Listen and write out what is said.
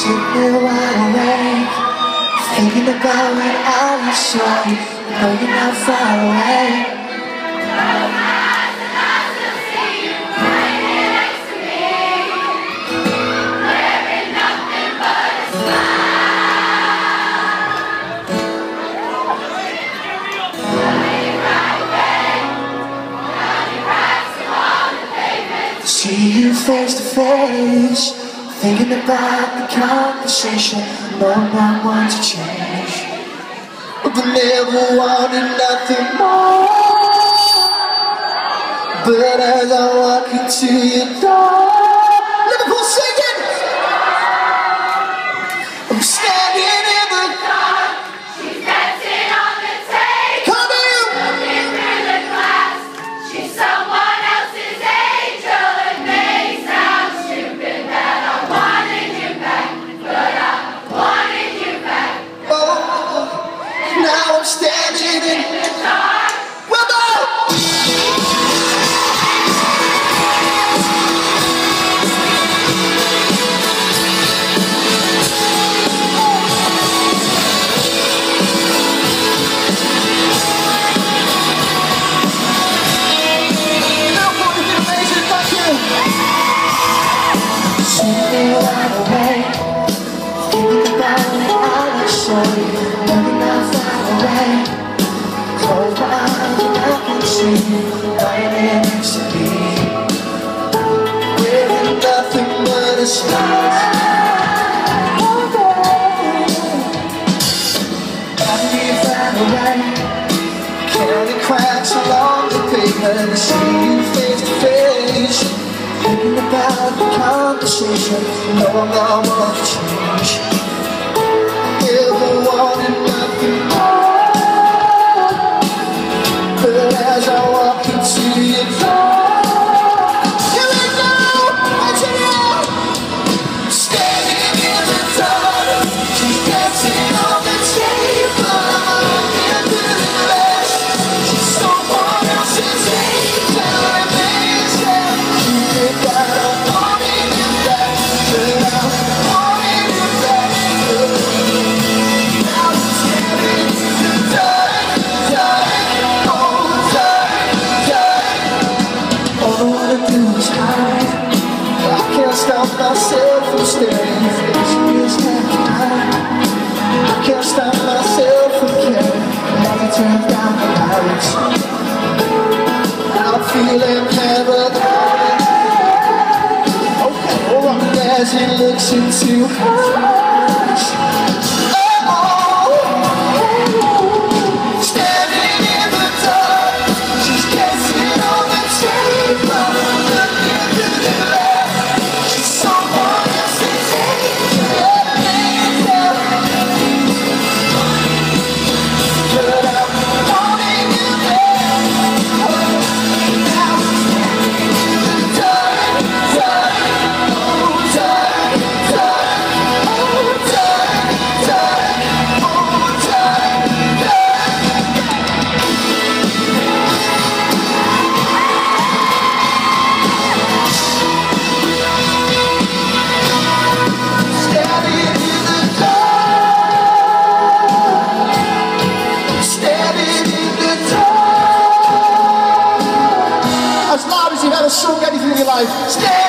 Sitting wide awake, thinking about when I was young. I know you're not far away. Close my eyes and I still see you right here next to me, wearing nothing but a smile. I'll be right back. Counting cracks along the pavement. See you face to face, thinking about the conversation. No, not want to change, but I never wanted nothing more. But as I walk into your door, Liverpool singing, I'm standing in the Dawn, she's dancing on the table. Come in. Looking through the glass, she's someone else's angel. It may sound stupid that I wanted you back, but I wanted you back. Oh, now I'm standing in The dark, Willow. Sitting wide awake, thinking about when I was so young, never not far away. Close my eyes and I can see you right here next to me, wearing nothing but a smile. I'll be far away, counting cracks along the pavement. See you face to face, thinking about the conversation. No, I'm not want to change. Never wanted nothing more. But as I walk into your door, here we go, Angelina, standing in the dark. She's dancing on the table. I'm looking through the glass. She's someone else's angel. Amazing. You think that I'm wanting you back, but I'm wanting you back. Now I'm standing in the dark, dark, oh dark, dark. All I wanna do is hide. I can't stop myself from staring. It's just happening. I can't stop myself from caring. As I turn down the lights, I'm feeling heaven. Okay, alright. As he looks into her eyes, standing in the dark, she's dancing on the table. Looking through the glass, she's someone else's angel. But I'm wanting you back. Now I'm standing in the dark, dark, oh dark, dark, oh dark, dark, oh dark, dark. Standing in the dark, standing in the dark. As loud as you've ever sung anything in your life.